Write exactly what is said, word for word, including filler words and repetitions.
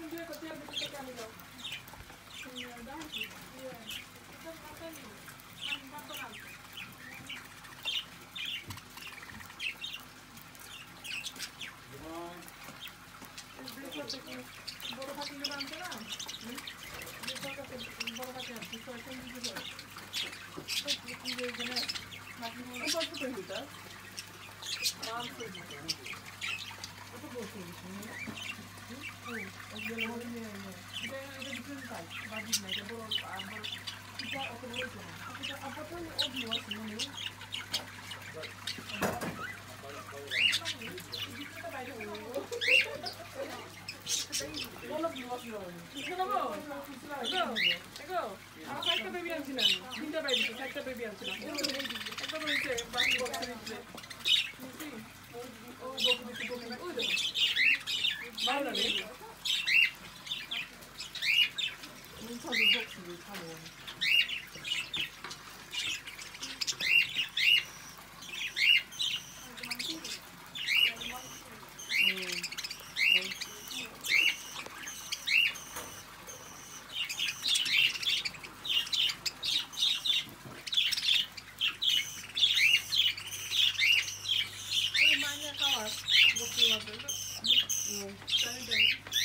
বড় পাখি গুলো আনছে না বড় পাখি আনছে ছয়শো নিচে একটা বেবি আনছিলাম তিনটা বেবি একটা বেবি আনছিলাম একটা বলছে বাকি বক্সে দিচ্ছে ও বকু দিচ্ছে বকু ওই দেখো ভালো লাগে সাজু বক্স দিয়ে ভালো Thank you.